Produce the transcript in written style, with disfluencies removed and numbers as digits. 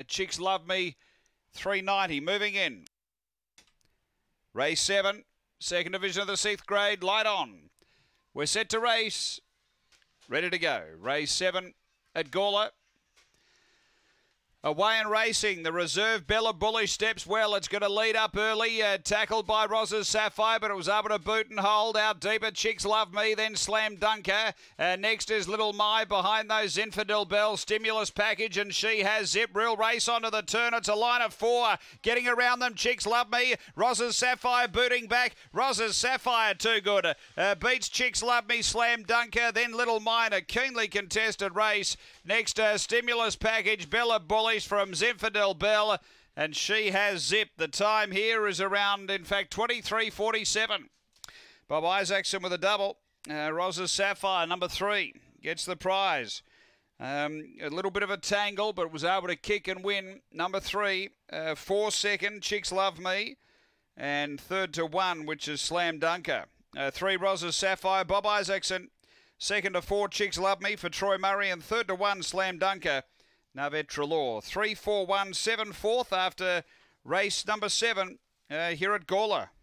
Chicks Love Me, 390. Moving in. Race 7, second division of the 6th grade. Light on. We're set to race. Ready to go. Race 7 at Gawler. Away and racing, the reserve Bella Bullish steps well. It's going to lead up early, tackled by Rosa's Sapphire, but it was able to boot and hold. Out deeper, Chicks Love Me, then Slam Dunker. Next is Little My, behind those Infidel Bell, Stimulus Package, and She Has Zip. Real race onto the turn. It's a line of 4. Getting around them, Chicks Love Me. Rosa's Sapphire booting back. Rosa's Sapphire too good. Beats Chicks Love Me, Slam Dunker, then Little Mine, a keenly contested race. Next, Stimulus Package, Bella Bullish from Zinfandel Bell, and She Has Zip. The time here is around, in fact, 23:47. Bob Isaacson with a double. Rosa's Sapphire, number 3, gets the prize. A little bit of a tangle, but was able to kick and win. Number 3, 4 second, Chicks Love Me, and 3rd to 1, which is Slam Dunker. 3, Rosa's Sapphire, Bob Isaacson. 2nd to 4, Chicks Love Me for Troy Murray, and 3rd to 1, Slam Dunker, Navet Trelaw. 3, 4, 1, 7, 4th after race number 7 here at Gawler.